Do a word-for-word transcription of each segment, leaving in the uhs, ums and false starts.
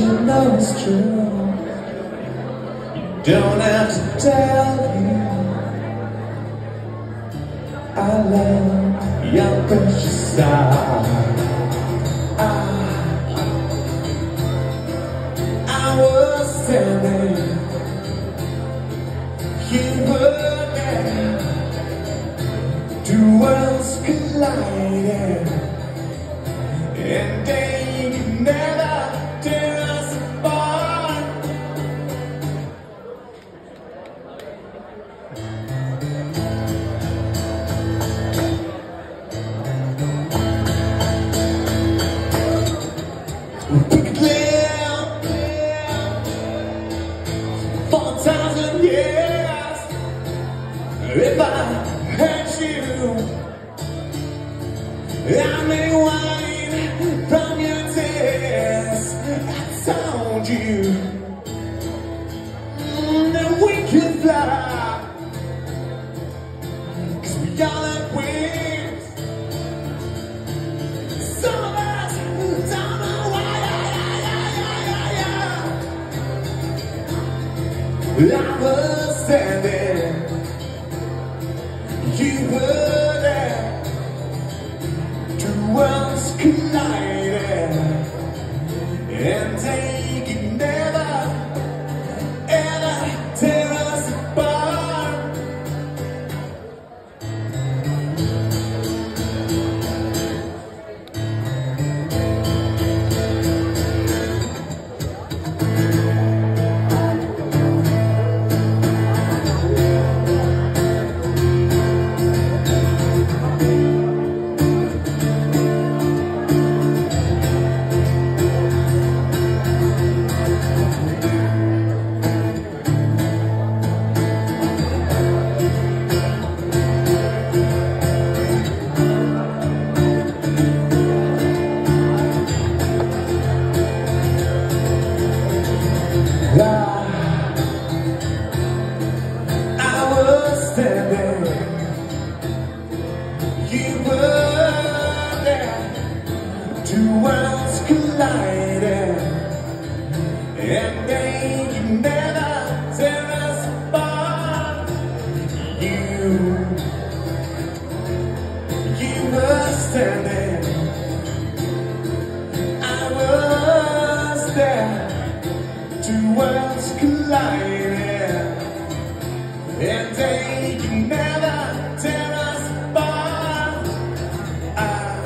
you know it's true. Don't have to tell you I love your precious star. I, I was standing, you were there, two worlds collided, and they could never tear us apart. We could live for a thousand years if I hurt you. I may whine from your tears. I told you mm, that we could fly, 'cause we all have wings. Some of us don't know why. I was standing, you were there, two worlds collided, and they could never, ever tear us apart. I was standing, you were there, two worlds collided, and they could never tear us apart. You, you were standing, I was there, two worlds collided, and they can never tear us apart. I,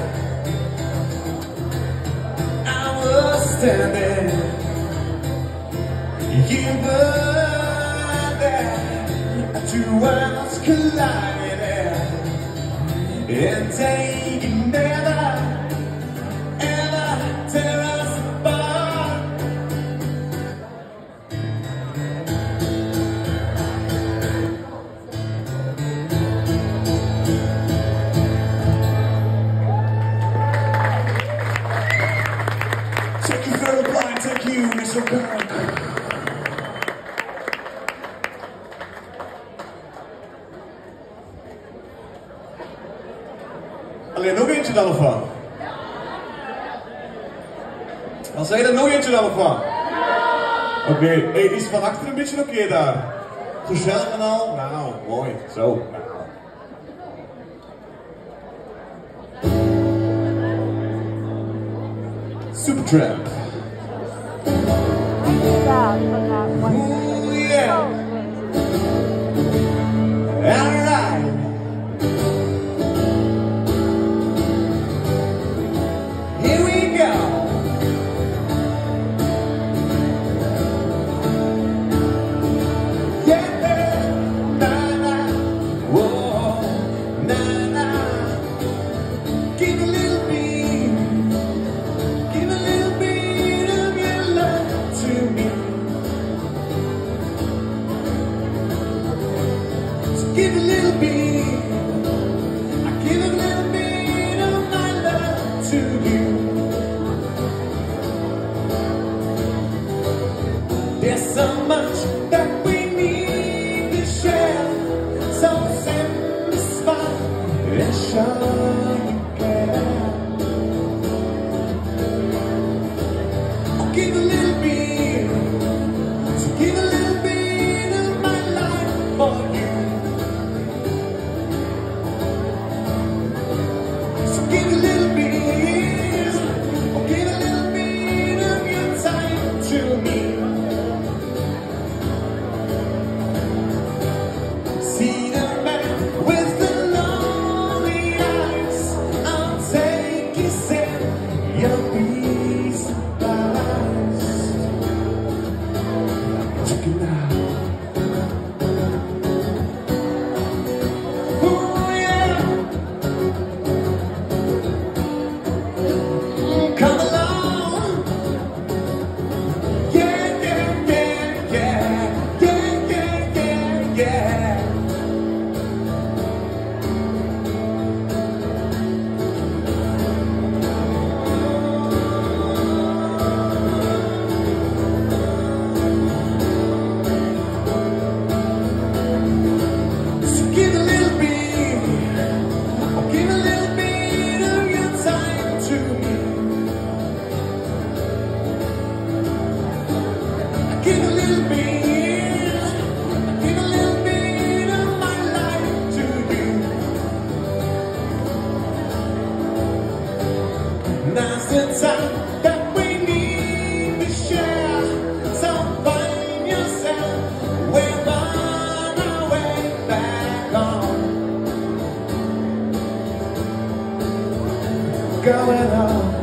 I was standing, you were there, two worlds collided, and they can never, ever tear us apart. Thank you for replying, thank you, Mister Kirk. Alleen nog eentje dan of wat? Wat zei je er nog eentje dan of wat? Oké, okay. Hey, die is van achter een beetje oké okay daar. Gezellig en al? Nou, mooi, zo. Supertramp. Ooh, yeah. Alright. Here we go. Yeah, na na, whoa, na na. Give a little beat, give a little bit of your love to me. So give a little bit, I give a little bit of my love to you. There's so much that we need to share, so satisfy and show you care. I'll give a little bit. Check it out. Oh yeah. Come along. Yeah, yeah, yeah, yeah. Yeah, yeah, yeah, yeah. Give a little bit, oh, give a little bit of your time to me. Give a little bit, give a little bit of my life to you. Now's the time that we need to share. So find yourself, we're on our way back home. Going on.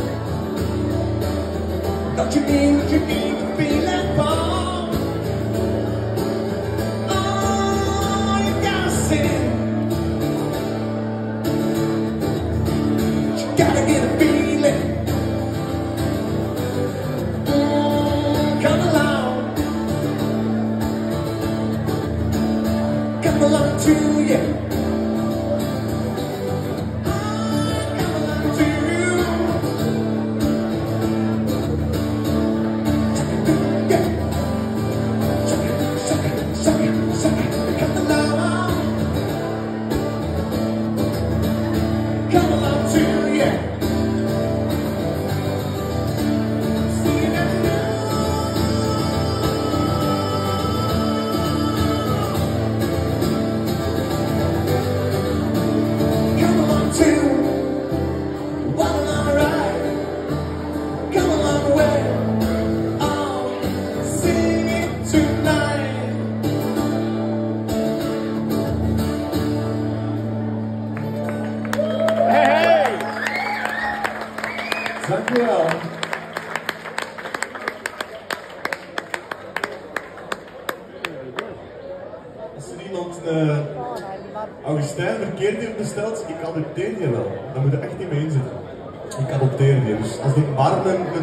Don't you need, you need to be left home? Oh, you gotta sing. You gotta get a feeling. Mm, come along. Come along to you. Dankjewel. Als er iemand een Augustijn verkeerd heeft besteld, ik adopteer je wel. Daar moet je echt niet mee inzetten. Ik adopteer je. Dus als die armen